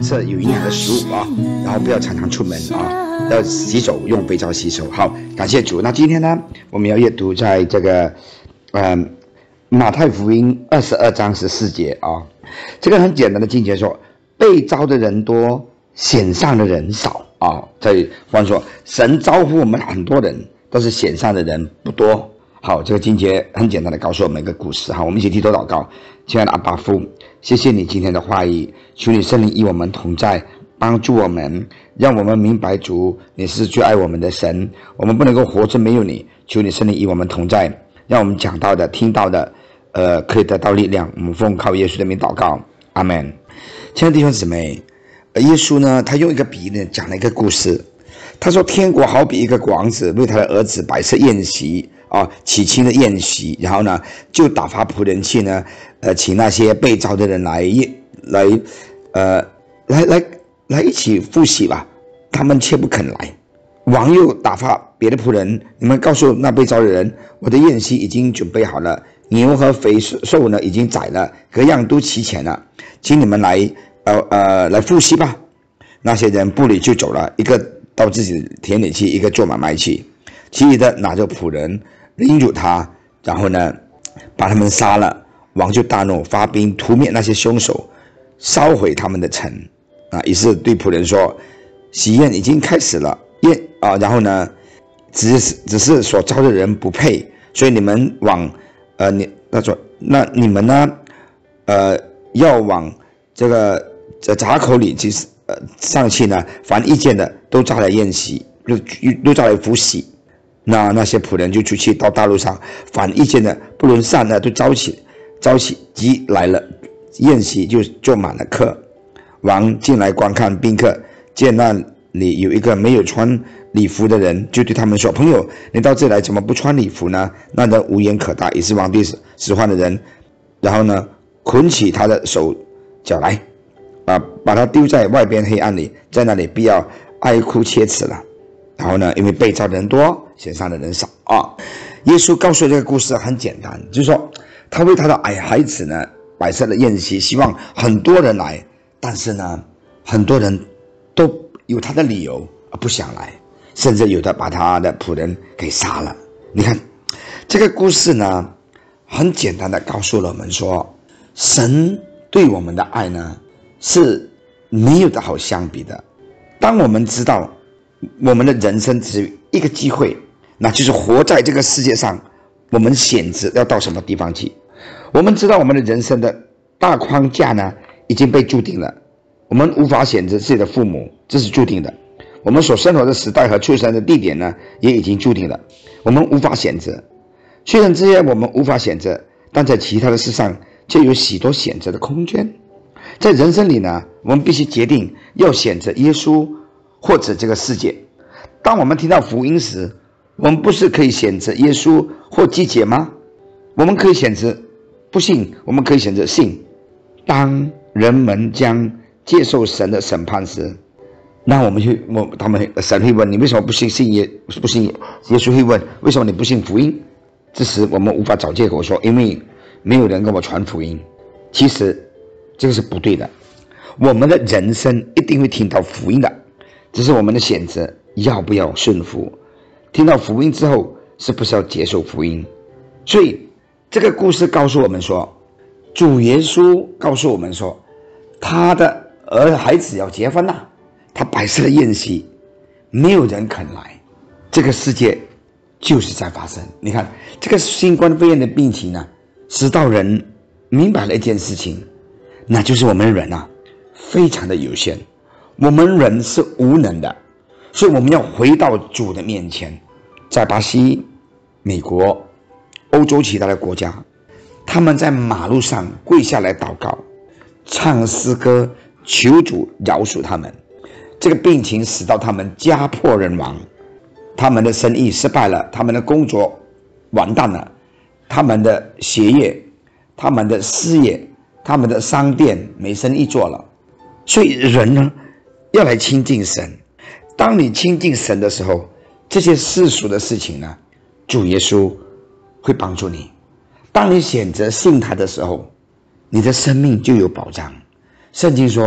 吃有营养的食物啊，然后不要常常出门啊，要洗手，用肥皂洗手。好，感谢主。那今天呢，我们要阅读在这个马太福音22章14节啊，这个很简单的经节说，被召的人多，显上的人少啊。这换说，神招呼我们很多人，但是显上的人不多。好，这个经节很简单的告诉我们一个故事。好，我们一起低头祷告。亲爱的阿爸父，谢谢你今天的话语，求你圣灵与我们同在，帮助我们，让我们明白主你是最爱我们的神，我们不能够活着没有你。求你圣灵与我们同在，让我们讲到的听到的可以得到力量。我们奉靠耶稣的名祷告，阿们。亲爱的弟兄姊妹，耶稣呢，他用一个比喻讲了一个故事。他说，天国好比一个王子为他的儿子摆设宴席啊，喜庆的宴席，然后呢，就打发仆人去呢，请那些被召的人来一起赴喜吧，他们却不肯来。王又打发别的仆人，你们告诉那被召的人，我的宴席已经准备好了，牛和肥瘦呢已经宰了，各样都齐全了，请你们来赴喜吧。那些人不理就走了，一个到自己田里去，一个做买卖去，其余的拿着仆人拎住他，然后呢把他们杀了。王就大怒，发兵屠灭那些凶手，烧毁他们的城啊。于是对仆人说，喜宴已经开始了，然后呢只是所招的人不配，所以你们往你们呢要往这个闸口里去上去呢，凡意见的都招来宴席，都招来赴喜。那些仆人就出去到大路上，凡意见的不论善的都招起即来了，宴席就坐满了客。王进来观看宾客，见那里有一个没有穿礼服的人，就对他们说，朋友，你到这里来怎么不穿礼服呢？那人无言可答，也是王对使唤的人，然后呢捆起他的手脚来把他丢在外边黑暗里，在那里必要哀哭切齿了。然后呢，因为被召的人多，显上的人少啊。耶稣告诉这个故事很简单，就是说他为他的矮孩子呢摆设了宴席，希望很多人来，但是呢很多人都有他的理由而不想来，甚至有的把他的仆人给杀了。你看这个故事呢很简单的告诉了我们说，神对我们的爱呢是没有的好相比的。当我们知道我们的人生只有一个机会，那就是活在这个世界上，我们选择要到什么地方去。我们知道我们的人生的大框架呢已经被注定了，我们无法选择自己的父母，这是注定的。我们所生活的时代和出生的地点呢也已经注定了，我们无法选择。虽然这些我们无法选择，但在其他的事上却有许多选择的空间。在人生里呢，我们必须决定要选择耶稣或者这个世界。当我们听到福音时，我们不是可以选择耶稣或拒绝吗？我们可以选择不信，我们可以选择信。当人们将接受神的审判时，那神会问你为什么不信耶稣会问为什么你不信福音。这时我们无法找借口说因为没有人跟我传福音。其实这个是不对的，我们的人生一定会听到福音的，只是我们的选择要不要顺服。听到福音之后是不是要接受福音。所以这个故事告诉我们说，主耶稣告诉我们说，他的孩子要结婚了，他摆设了宴席，没有人肯来。这个世界就是在发生。你看这个新冠肺炎的病情呢，使到人明白了一件事情，那就是我们人非常的有限，我们人是无能的，所以我们要回到主的面前。在巴西、美国、欧洲其他的国家，他们在马路上跪下来祷告，唱诗歌，求主饶恕他们。这个病情使到他们家破人亡，他们的生意失败了，他们的工作完蛋了，他们的学业，他们的事业，他们的商店没生意做了。所以人呢要来亲近神。当你亲近神的时候，这些世俗的事情呢，主耶稣会帮助你。当你选择信他的时候，你的生命就有保障。圣经说，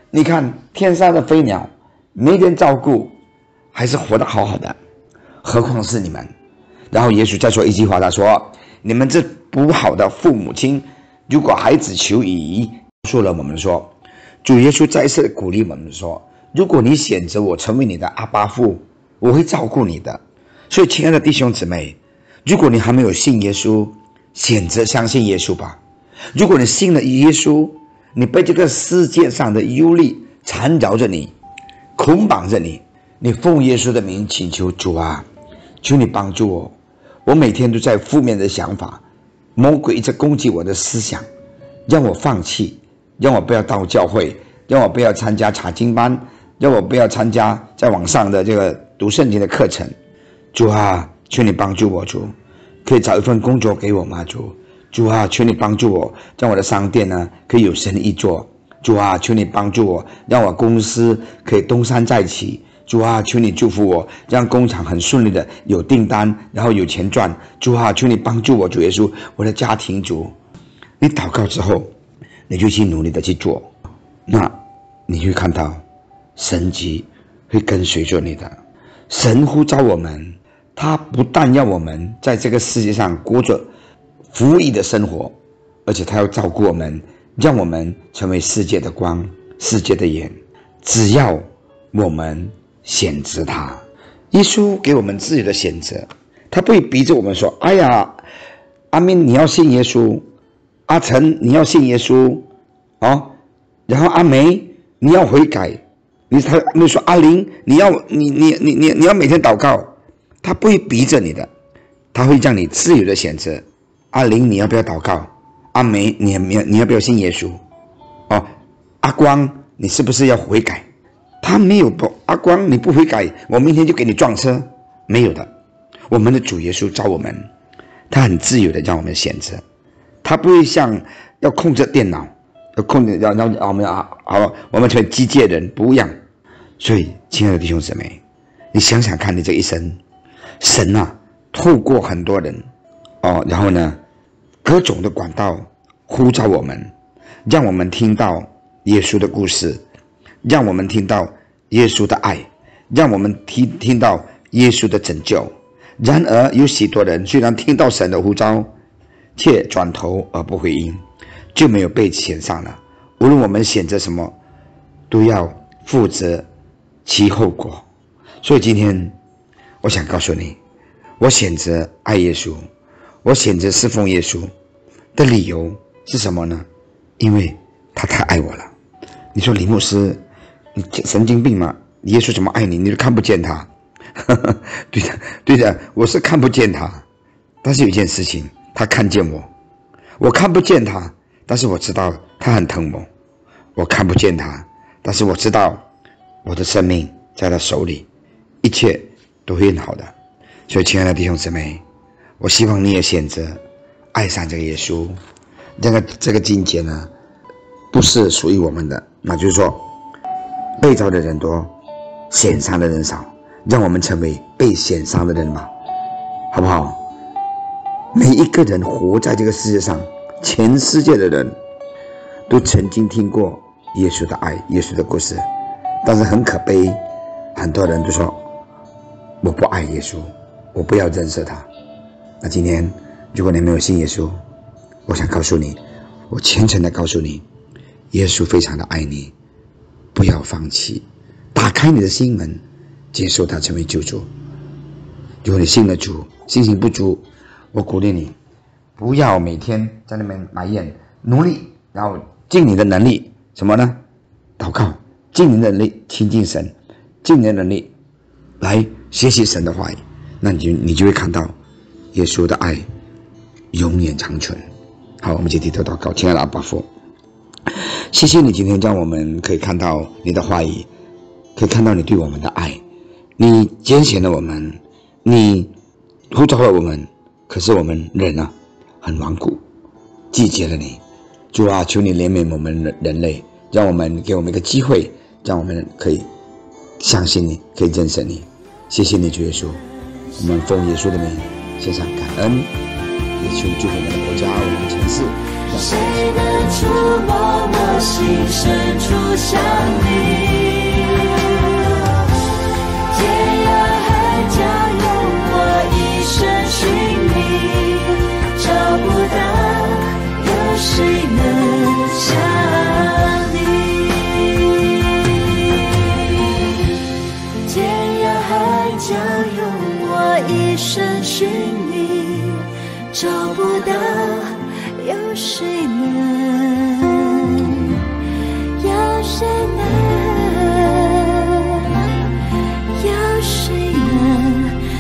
你看天上的飞鸟，没人照顾，还是活得好好的，何况是你们。然后耶稣再说一句话，他说：你们这不好的父母亲，如果孩子求雨，说了我们说，主耶稣再次鼓励我们说，如果你选择我成为你的阿爸父，我会照顾你的。所以亲爱的弟兄姊妹，如果你还没有信耶稣，选择相信耶稣吧。如果你信了耶稣，你被这个世界上的忧虑缠绕着你，捆绑着你，你奉耶稣的名请求主啊，求你帮助我。我每天都在负面的想法，魔鬼一直攻击我的思想，让我放弃，让我不要到教会，让我不要参加查经班，让我不要参加在网上的这个读圣经的课程。主啊，求你帮助我，主，可以找一份工作给我吗？主啊，求你帮助我，让我的商店呢可以有生意做。主啊，求你帮助我，让我公司可以东山再起。主啊，求你祝福我，让工厂很顺利的有订单，然后有钱赚。主啊，求你帮助我，主耶稣，我的家庭主。你祷告之后，你就去努力的去做，那你会看到神迹会跟随着你的。神呼召我们，他不但要我们在这个世界上过着服役的生活，而且他要照顾我们，让我们成为世界的光，世界的盐。只要我们选择他，耶稣给我们自由的选择，他不会逼着我们说：哎呀，阿明你要信耶稣，阿成你要信耶稣哦，然后阿梅你要悔改，他没说阿玲你要每天祷告，他不会逼着你的，他会让你自由的选择。阿玲你要不要祷告？阿梅你要不要信耶稣？哦，阿光你是不是要悔改？他没有不，阿光你不悔改，我明天就给你撞车，没有的。我们的主耶稣召我们，他很自由的让我们选择，他不会像要控制电脑，要控制让我们成为机械人，不一样。所以亲爱的弟兄姊妹，你想想看，你这一生，神啊透过很多人然后呢各种的管道呼召我们，让我们听到耶稣的故事，让我们听到耶稣的爱，让我们听到耶稣的拯救。然而有许多人虽然听到神的呼召，却转头而不回应，就没有被选上了。无论我们选择什么，都要负责其后果。所以今天我想告诉你，我选择爱耶稣，我选择侍奉耶稣的理由是什么呢？因为他太爱我了。你说李牧师你神经病吗？耶稣怎么爱你？你都看不见他。对的，我是看不见他，但是有一件事情他看见我。我看不见他，但是我知道他很疼我。我看不见他，但是我知道我的生命在他手里，一切都会很好的。所以亲爱的弟兄姊妹，我希望你也选择爱上这个耶稣。这个境界呢不是属于我们的，那就是说被召的人多，选上的人少，让我们成为被选上的人吧，好不好？每一个人活在这个世界上，全世界的人都曾经听过耶稣的爱，耶稣的故事，但是很可悲，很多人都说我不爱耶稣，我不要认识他。那今天如果你没有信耶稣，我想告诉你，我虔诚的告诉你，耶稣非常的爱你，不要放弃，打开你的心门，接受他成为救主。如果你信了主，信心不足，我鼓励你不要每天在那边埋怨，努力，然后尽你的能力什么呢？祷告，尽你的能力亲近神，尽你的能力来学习神的话语，那你就会看到耶稣的爱永远长存。好，我们就低头祷告。亲爱的阿爸父，谢谢你今天让我们可以看到你的话语，可以看到你对我们的爱，你拣选了我们，你呼召了我们，可是我们人啊很顽固，拒绝了你。主啊，求你怜悯我们人类，让我们给我们一个机会，让我们可以相信你，可以认识你。谢谢你主耶稣，我们奉耶稣的名献上感恩，也求祝福我们的国家，我们的城市。 谁能触摸我心深处想你？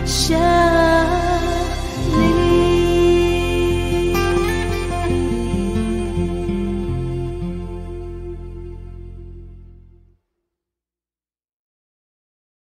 神